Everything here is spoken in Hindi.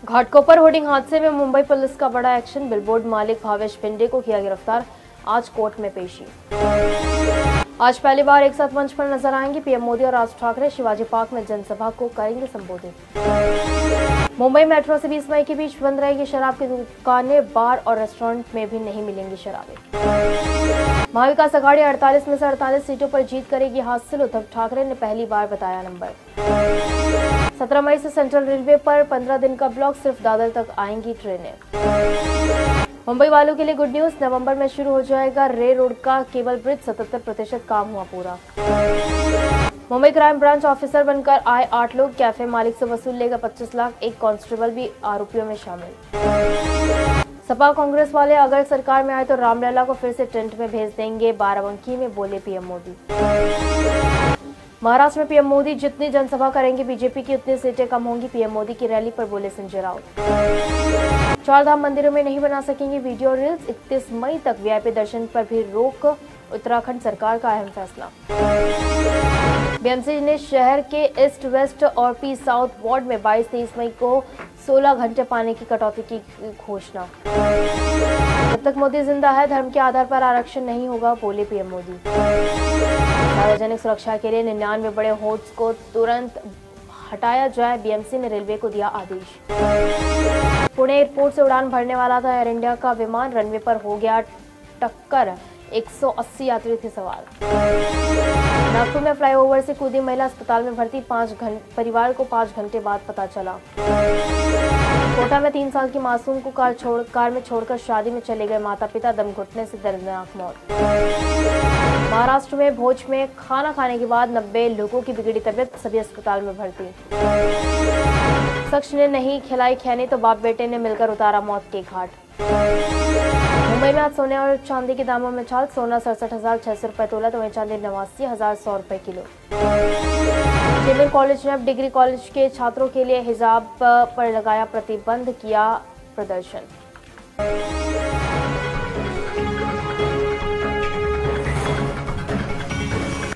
घाटकोपर होर्डिंग हादसे में मुंबई पुलिस का बड़ा एक्शन। बिलबोर्ड मालिक भावेश पिंडे को किया गिरफ्तार। आज कोर्ट में पेशी। आज पहली बार एक साथ मंच पर नजर आएंगे पीएम मोदी और राज ठाकरे। शिवाजी पार्क में जनसभा को करेंगे संबोधित। मुंबई मेट्रो से 20 मई के बीच बंद रहेगी शराब की दुकानें। बार और रेस्टोरेंट में भी नहीं मिलेंगी शराबें। महाविकास आघाड़ी 48 में से 48 सीटों पर जीत करेगी हासिल। उद्धव ठाकरे ने पहली बार बताया नंबर। 17 मई से सेंट्रल रेलवे पर 15 दिन का ब्लॉक। सिर्फ दादर तक आएंगी ट्रेनें। मुंबई वालों के लिए गुड न्यूज। नवंबर में शुरू हो जाएगा रे रोड का केबल ब्रिज। 77% काम हुआ पूरा। मुंबई क्राइम ब्रांच ऑफिसर बनकर आए 8 लोग। कैफे मालिक से वसूल लेगा 25 लाख। एक कांस्टेबल भी आरोपियों में शामिल। सपा कांग्रेस वाले अगर सरकार में आए तो रामलला को फिर से टेंट में भेज देंगे। बाराबंकी में बोले पीएम मोदी। महाराष्ट्र में पीएम मोदी जितनी जनसभा करेंगे बीजेपी की उतनी सीटें कम होंगी। पीएम मोदी की रैली पर बोले संजय राउत। 4 धाम मंदिरों में नहीं बना सकेंगे वीडियो रील्स। 31 मई तक वीआईपी दर्शन पर भी रोक। उत्तराखंड सरकार का अहम फैसला। बीएमसी ने शहर के ईस्ट वेस्ट और पी साउथ वार्ड में 22-23 मई को 16 घंटे पानी की कटौती की घोषणा। जब तक मोदी जिंदा है धर्म के आधार पर आरक्षण नहीं होगा, बोले पीएम मोदी। सार्वजनिक सुरक्षा के लिए 99 बड़े होर्ड्स को तुरंत हटाया जाए, बीएमसी ने रेलवे को दिया आदेश। पुणे एयरपोर्ट से उड़ान भरने वाला था एयर इंडिया का विमान। रनवे पर हो गया टक्कर। 180 यात्री थे सवार। नागपुर में फ्लाईओवर से कूदी महिला अस्पताल में भर्ती। परिवार को 5 घंटे बाद पता चला। कोटा में 3 साल की मासूम को कार में छोड़कर शादी में चले गए माता पिता। दम घुटने से दर्दनाक मौत। महाराष्ट्र में भोज में खाना खाने के बाद 90 लोगों की बिगड़ी तबीयत। सभी अस्पताल में भर्ती। शख्स ने नहीं खिलाई खैनी तो बाप बेटे ने मिलकर उतारा मौत के घाट। मुंबई में आज सोने और चांदी के दामों में छाल। सोना 67,600 रुपए तोला तो वहीं चांदी 89,100 रुपए किलो। जेबीएम कॉलेज ने अब डिग्री कॉलेज के छात्रों के लिए हिजाब पर लगाया प्रतिबंध। किया प्रदर्शन।